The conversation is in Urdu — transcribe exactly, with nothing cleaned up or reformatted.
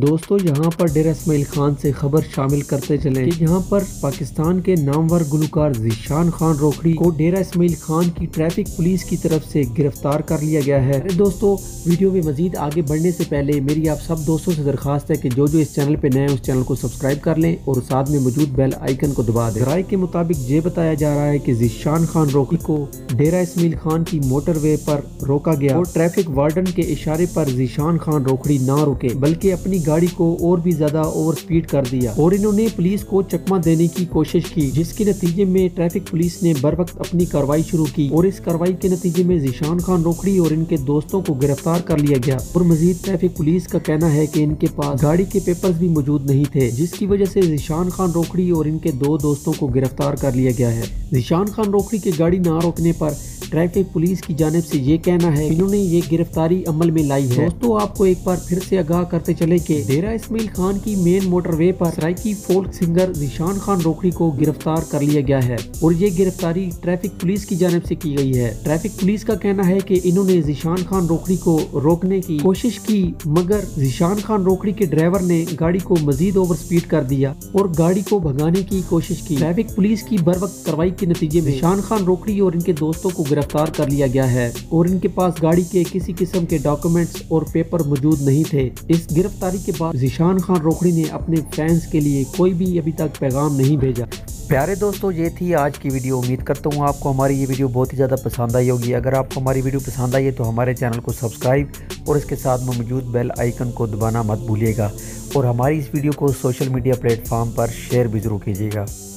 دوستو یہاں پر ڈیرہ اسماعیل خان سے خبر شامل کرتے چلیں کہ یہاں پر پاکستان کے نامور گلوکار ذیشان خان روکھڑی کو ڈیرہ اسماعیل خان کی ٹریفک پولیس کی طرف سے گرفتار کر لیا گیا ہے۔ دوستو ویڈیو میں مزید آگے بڑھنے سے پہلے میری آپ سب دوستوں سے درخواست ہے کہ جو جو اس چینل پہ نئے اس چینل کو سبسکرائب کر لیں اور ساتھ میں موجود بیل آئیکن کو دبا دیں۔ رائے کے مطابق یہ بتایا جا رہا ہے کہ ذیشان خان روکھڑی کو ڈیرہ اسماعیل خان کی موٹر وے پر روکا گیا اور ٹریفک وارڈن کے اشارے پر ذیشان خان روکھڑی نہ رکے بلکہ اپنی گاڑی کو اور بھی زیادہ اوور سپیڈ کر دیا اور انہوں نے پولیس کو چکمہ دینے کی کوشش کی، جس کے نتیجے میں ٹریفک پولیس نے بر وقت اپنی کارروائی شروع کی اور اس کارروائی کے نتیجے میں ذیشان خان روکھڑی اور ان کے دوستوں کو گرفتار کر لیا گیا۔ اور مزید ٹریفک پولیس کا کہنا ہے کہ ان کے پاس گاڑی کے پیپرز بھی موجود نہیں تھے، جس کی وجہ سے ذیشان خان روکھڑی اور ان کے دو دوستوں کو گرفتار کر لیا گیا ہے۔ ذیشان خان روکھڑی کے گاڑی نہ روکنے پر ٹریفک پولیس کی جانب سے یہ کہنا ہے انہوں نے یہ گرفتاری عمل میں لائی ہے۔ دوستو آپ کو ایک بار پھر سے آگاہ کرتے چلے کہ ڈیرہ اسماعیل خان کی مین موٹر وے پر سرائکی فولک سنگر ذیشان خان روکھڑی کو گرفتار کر لیا گیا ہے اور یہ گرفتاری ٹریفک پولیس کی جانب سے کی گئی ہے۔ ٹریفک پولیس کا کہنا ہے کہ انہوں نے ذیشان خان روکھڑی کو روکنے کی کوشش کی مگر ذیشان خان روکھڑی کے ڈرائیور نے گاڑی کو مزید اوور سپیڈ کر دیا اور گاڑی کو بھگانے کی کوشش کی۔ ٹریفک پولیس کی بر وقت کارروائی کے نتیجے میں ذیشان خان روکھڑی اور ان کے دوستوں کو گرفتار کر لیا گیا ہے اور ان کے پاس گاڑی کے کسی قسم کے ڈاکومنٹس اور پیپر موجود نہیں تھے۔ اس گرفتاری کے بعد ذیشان خان روکھڑی نے اپنے فینس کے لیے کوئی بھی ابھی تک پیغام نہیں بھیجا۔ پیارے دوستو یہ تھی آج کی ویڈیو، امید کرتا ہوں آپ کو ہماری یہ ویڈیو بہت ہی زیادہ پسند آئی ہوگی۔ اگر آپ کو ہماری ویڈیو پسند آئی ہے تو ہمارے چینل کو سبسکرائب اور اس کے ساتھ میں موجود بیل آئیکن کو دبانا مت بھولیے گا اور ہماری اس ویڈیو کو سوشل میڈیا پلیٹ فارم پر شیئر بھی ضرور کیجیے گا۔